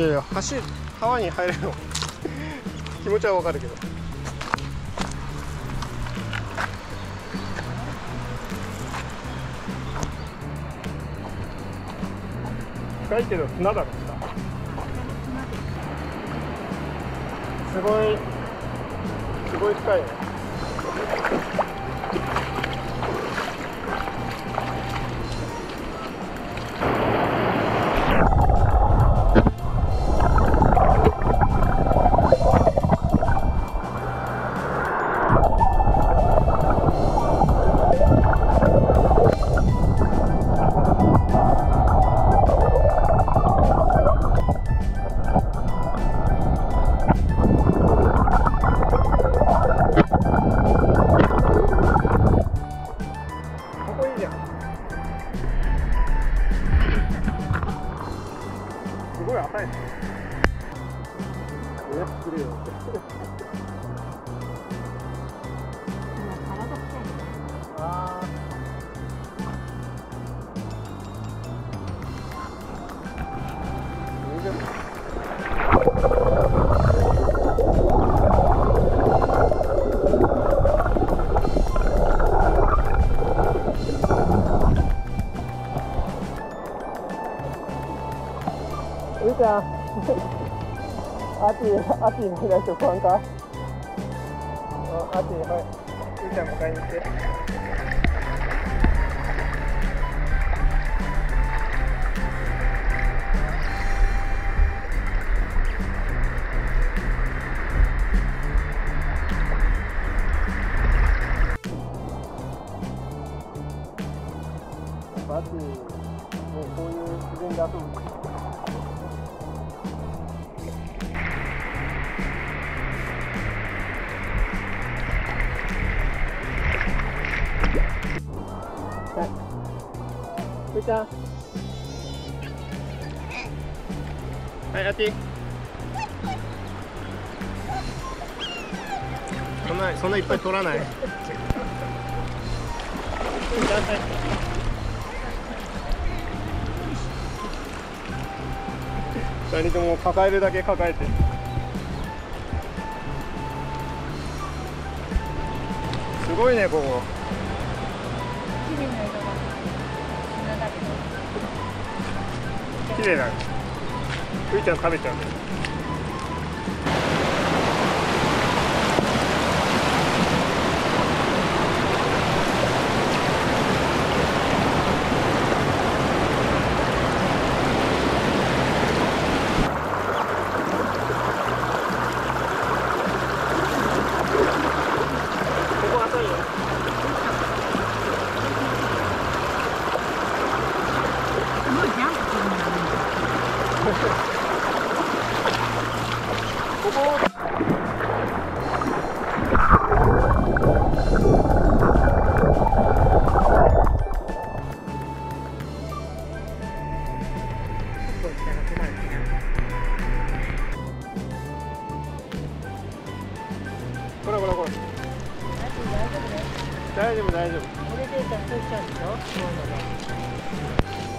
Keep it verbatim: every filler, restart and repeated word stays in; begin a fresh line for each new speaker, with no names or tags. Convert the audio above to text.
やいや、橋川に入れるの気持ちはわかるけど。深いけど砂だろ。すごいすごい深いね。ういちゃん、アティ、アティの左手不安か？アティ、はい、ういちゃん迎えに行って。アティ、もうこういう自然で遊ぶ。ういちゃん、はい、アティ。そんな、そんないっぱい取らない。ふたりとも抱えるだけ抱えて。すごいね、ここ。綺麗だ。ういちゃん食べちゃうね。ここ浅いよ。こここらこらこら。大丈夫大丈夫。これで脱出しちゃうんでしょ？